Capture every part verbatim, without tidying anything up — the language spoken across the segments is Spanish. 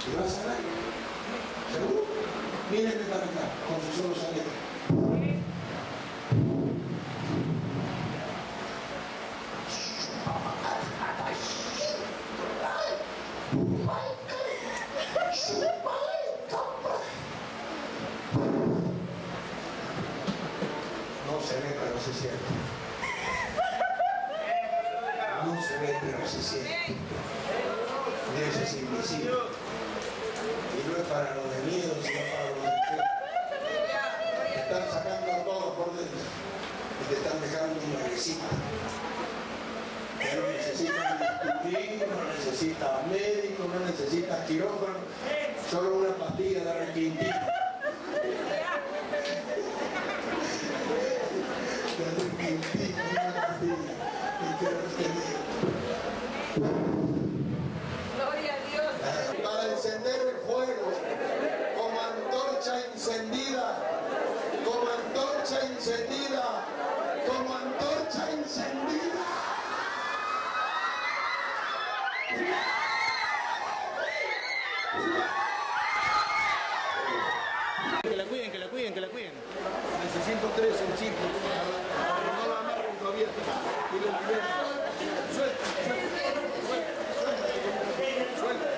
Y va a sanar. ¿Seguro? Mírenme para acá, con sus ojos alegres. No se ve, pero se siente. No se ve, pero se siente. Dios es invisible. Y no es para los de miedo, sino para los de fe. Te están sacando todo por dentro. Y te están dejando una visita. No necesitas bisturí, no necesitas médico, no necesitas quirófano, solo una pastilla de requintina. De requintina, una pastilla. Y quiero entender. Gloria a Dios. Para encender el fuego, como antorcha encendida, como antorcha encendida, como antorcha encendida. Que la cuiden, que la cuiden, que la cuiden. Necesito tres en chico. No lo amarren todavía. Y lo liberan. Suelta, suelta, suelta, suelta.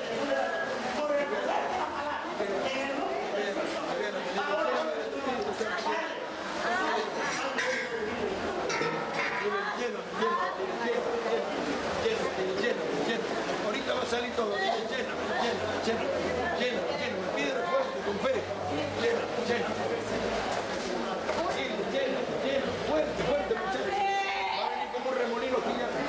Ahorita va a salir todo. Llena, llena, llena, llena, llena. Me pide refuerzo con fe. Llena, llena. Llena, llena, fuerte, fuerte, muchachos. Va a venir como un remolino gigante.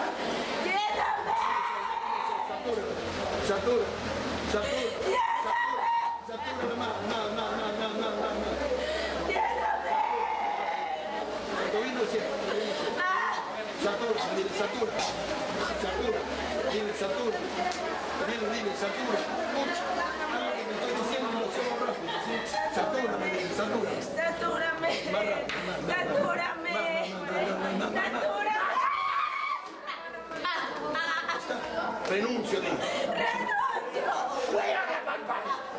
Satura, satura, satura, satura, más, más, más, más, más, más, más, más. Todavía no siento, todavía no siento. Satura, dile, satura, satura, dile, satura, dile, dile, satura, mucho. Ah, que me estoy diciendo, no somos rápidos, ¿sí? Satura, me dice, satura. Satúrame. Satúrame. Satúrame. Renuncio, dile. Renuncio. Fuera de la pantalla.